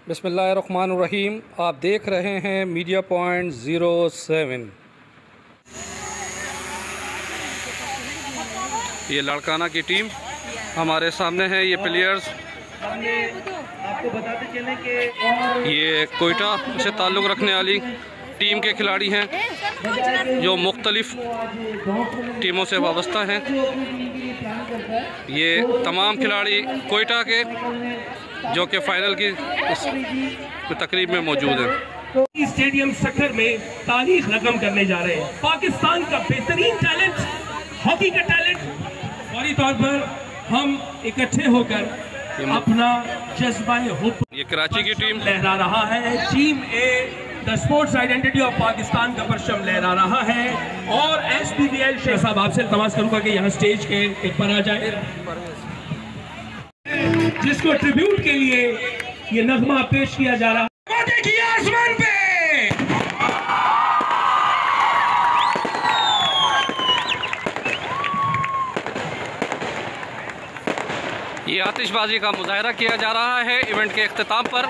बिस्मिल्लाहिर्रहमानिर्रहीम। आप देख रहे हैं मीडिया पॉइंट 07। ये लड़काना की टीम हमारे सामने है। ये प्लेयर्स आपको बताते चलें कि ये कोयटा से ताल्लुक़ रखने वाली टीम के खिलाड़ी हैं जो मुख्तलिफ़ टीमों से वाबस्ता हैं। ये तमाम खिलाड़ी कोयटा के जो कि फ़ाइनल की तकरीब में मौजूद हैं। स्टेडियम सक्कर में तारीख रकम करने जा रहे हैं। पाकिस्तान का बेहतरीन टैलेंट, हॉकी का टैलेंट, फौरी तौर पर हम इकट्ठे होकर अपना जज्बा हुब ये कराची की टीम लहरा रहा है। Team a the sports identity of Pakistan का परचम लहरा रहा है। और SPBL शेख साहब आपसे तमाश करूंगा कि यहाँ स्टेज के एक पर आ जाए, जिसको ट्रिब्यूट के लिए ये नगमा पेश किया जा रहा है। देखिए आसमान पे ये आतिशबाजी का मुजाहरा किया जा रहा है इवेंट के इख्तिताम पर।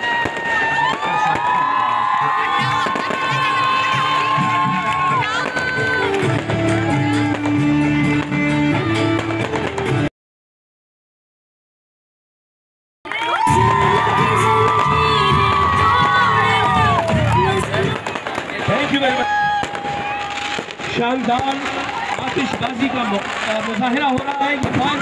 Thank you very much. शानदार आतिशबाजी का मुजाहरा हो रहा है।